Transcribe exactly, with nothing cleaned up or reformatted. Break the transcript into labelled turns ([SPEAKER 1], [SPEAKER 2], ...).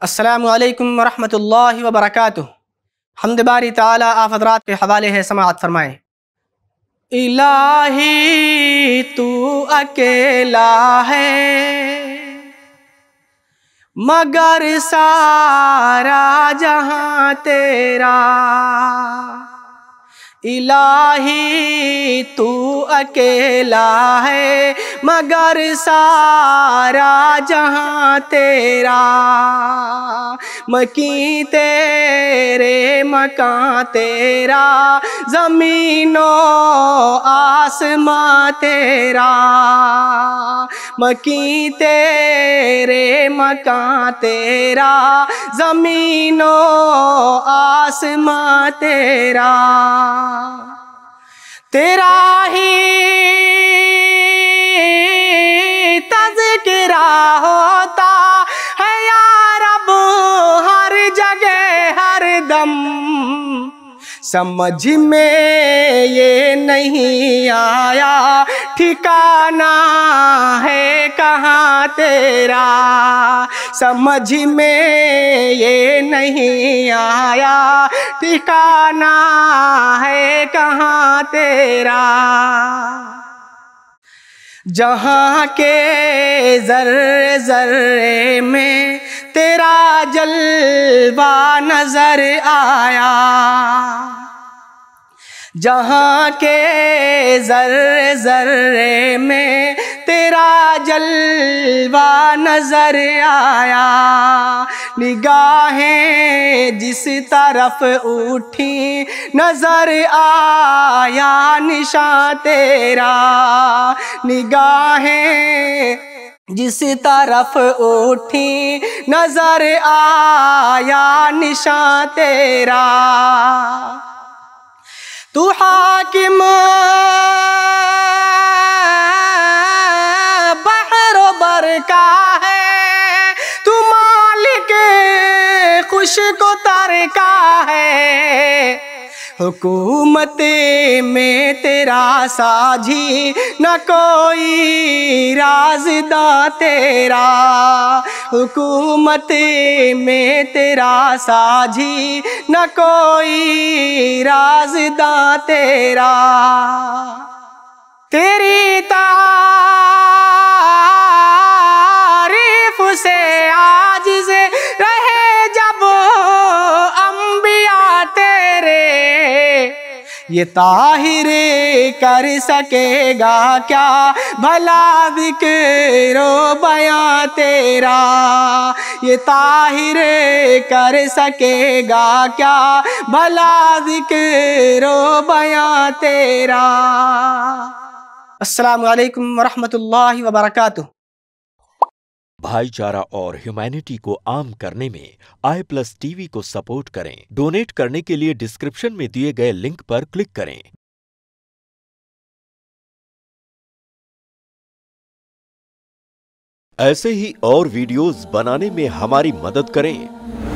[SPEAKER 1] अस्सलामु अलैकुम वरहमतुल्लाहि वबरकातुह। हम्द बारी ताला आप हज़रात के हवाले है, समाअत फरमाएँ। इलाही तू अकेला है मगर सारा जहां तेरा। इलाही तू अकेला है मगर सारा जहां तेरा। मकी तेरे मकां तेरा, ज़मीनो आसमां तेरा। मकी तेरे मकां तेरा, ज़मीनो आसमां तेरा। तेरा ही तज़किरा होता है या रब हर जगह हर दम। समझ में ये नहीं आया ठिकाना है कहाँ तेरा। समझ में ये नहीं आया ठिकाना है कहाँ तेरा। जहाँ के ज़र्रे ज़र्रे में तेरा जलवा नजर आया। जहाँ के ज़र्रे ज़र्रे में तेरा जलवा नजर आया। निगाहें जिस तरफ उठी नजर आया निशान तेरा। निगाहें जिस तरफ उठी नजर आया निशान तेरा। तू हाकिम बहरो बर का है, तू मालिक खुश को तर का है। हुकूमत में तेरा साझी न कोई राज़दां तेरा। हुकूमत में तेरा साझी न कोई राज़दां तेरा। तेरी तारीफ से आजिज़ रहे जब अंबिया तेरे। ये ताहिर कर सकेगा क्या भला ज़िक्रो बयां तेरा। ये ताहिर कर सकेगा क्या भला ज़िक्रो बयां तेरा। अस्सलामु अलैकुम वरहमतुल्लाहि वबरकातुह।
[SPEAKER 2] भाईचारा और ह्यूमैनिटी को आम करने में आई प्लस टीवी को सपोर्ट करें। डोनेट करने के लिए डिस्क्रिप्शन में दिए गए लिंक पर क्लिक करें। ऐसे ही और वीडियोस बनाने में हमारी मदद करें।